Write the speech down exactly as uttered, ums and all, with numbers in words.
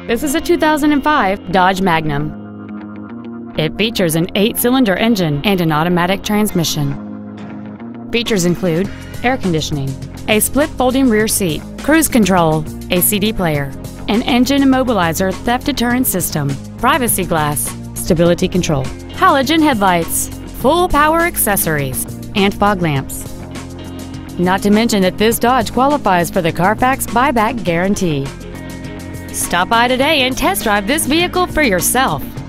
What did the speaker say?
This is a two thousand five Dodge Magnum. It features an eight-cylinder engine and an automatic transmission. Features include air conditioning, a split folding rear seat, cruise control, a C D player, an engine immobilizer theft deterrent system, privacy glass, stability control, halogen headlights, full power accessories, and fog lamps. Not to mention that this Dodge qualifies for the Carfax buyback guarantee. Stop by today and test drive this vehicle for yourself.